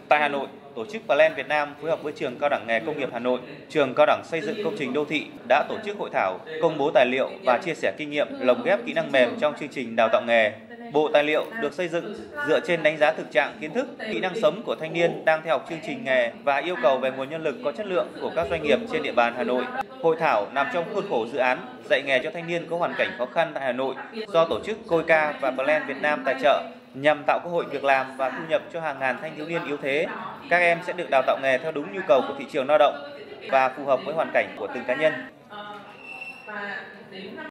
Tại Hà Nội, tổ chức Plan Việt Nam phối hợp với Trường Cao đẳng Nghề Công nghiệp Hà Nội, Trường Cao đẳng Xây dựng Công trình Đô thị đã tổ chức hội thảo, công bố tài liệu và chia sẻ kinh nghiệm lồng ghép kỹ năng mềm trong chương trình đào tạo nghề. Bộ tài liệu được xây dựng dựa trên đánh giá thực trạng kiến thức, kỹ năng sống của thanh niên đang theo học chương trình nghề và yêu cầu về nguồn nhân lực có chất lượng của các doanh nghiệp trên địa bàn Hà Nội. Hội thảo nằm trong khuôn khổ dự án dạy nghề cho thanh niên có hoàn cảnh khó khăn tại Hà Nội do tổ chức KOICA và Plan Việt Nam tài trợ nhằm tạo cơ hội việc làm và thu nhập cho hàng ngàn thanh thiếu niên yếu thế. Các em sẽ được đào tạo nghề theo đúng nhu cầu của thị trường lao động và phù hợp với hoàn cảnh của từng cá nhân.